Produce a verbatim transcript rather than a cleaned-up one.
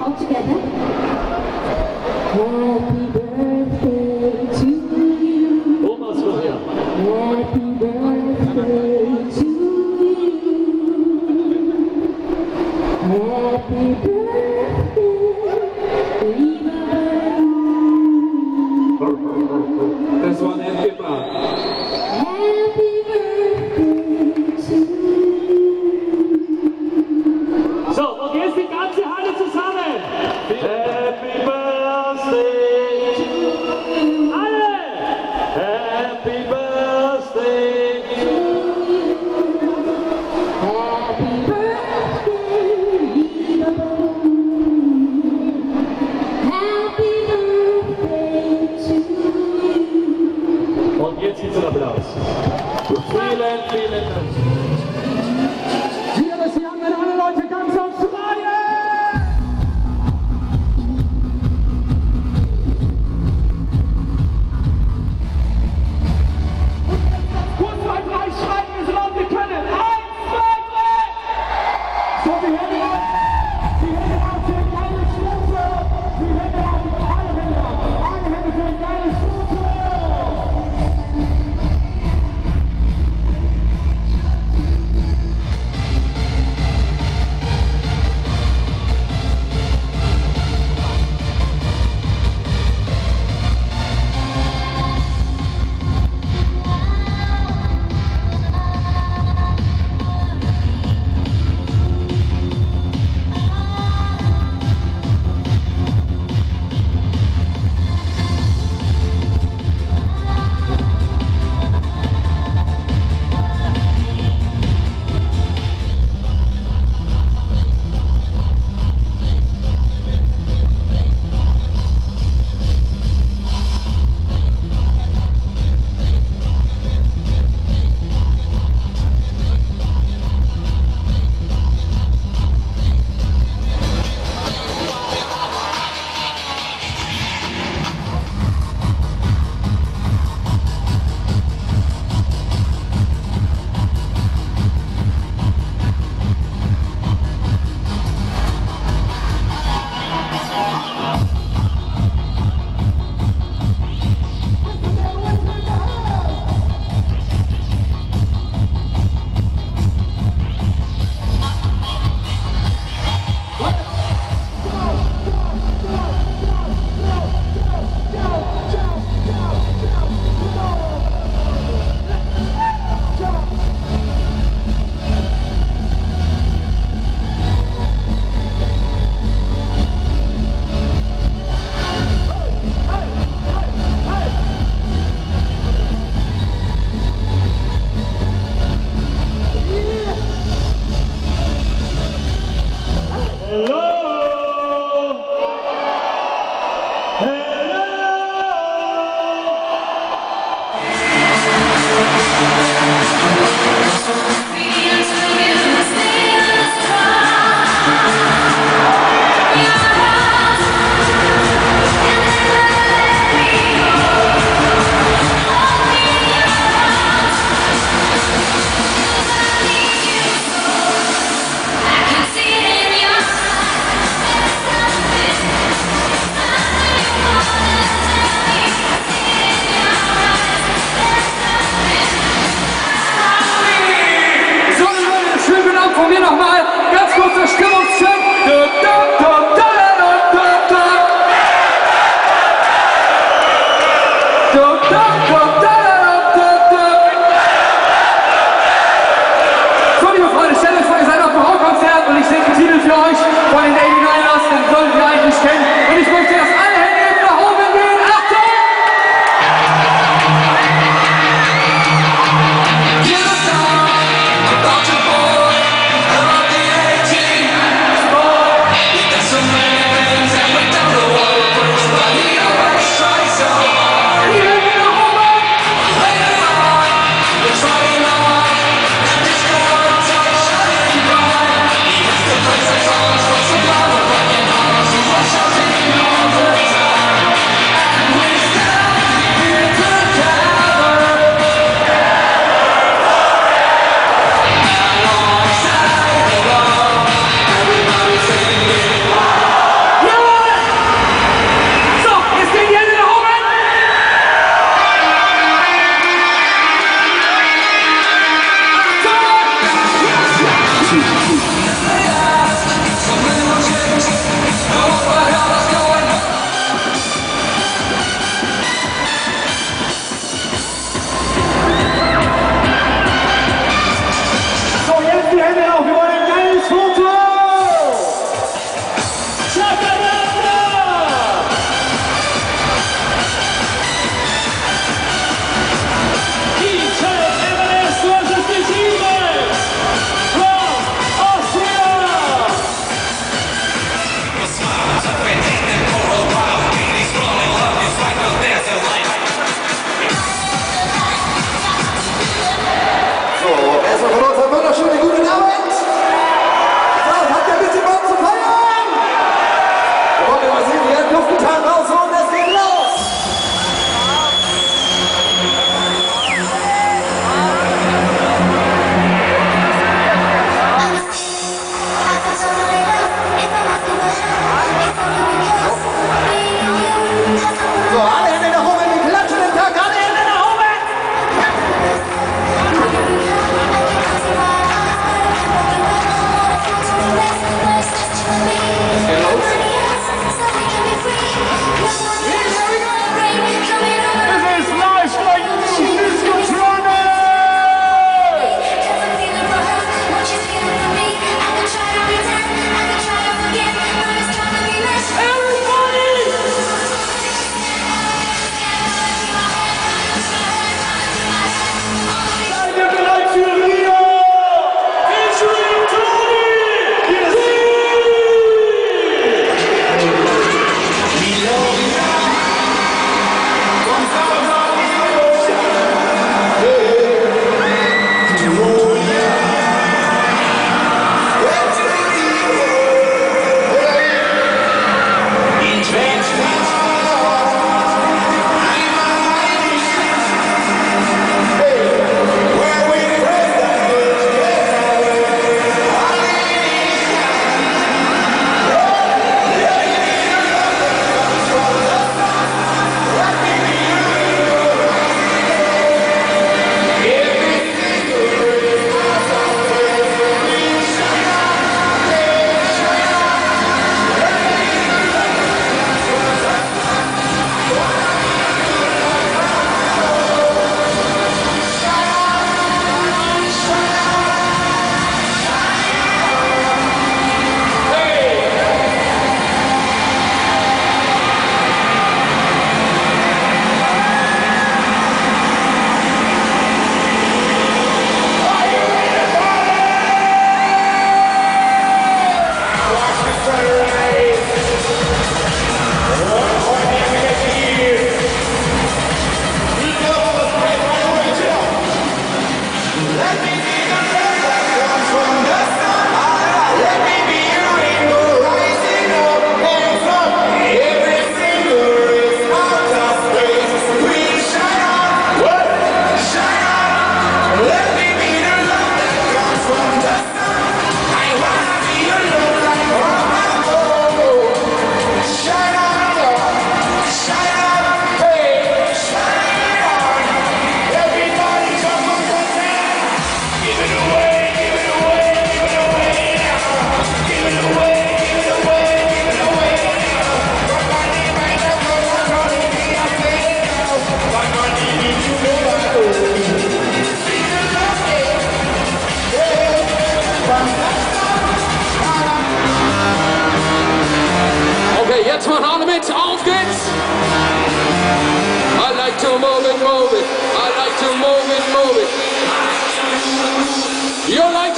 all together. Happy birthday to you. Almost full here. Happy birthday to you. Happy birthday, lieber Lou. Das war ein Endgeber. Happy birthday to you. So, und jetzt die ganze Halle zusammen. Happy Birthday to you. Alle! Happy Birthday to you. Happy birthday, lieber Lou. Happy birthday to you. Und jetzt gibt's einen Applaus. Vielen, vielen Dank. Hier ist die anderen alle Leute ganz aufs Reihe! Kurz bei drei schreien wir so laut wir können. Eins, zwei, drei! So, die Hände auf! Die Hände auf für eine geile Stute! Die Hände auf! Alle Hände auf! Alle Hände für eine geile Stute! About your boy, about the Okay, jetzt machen alle mit. Auf geht's! I like to move it, move it. I like to move it, move it. You like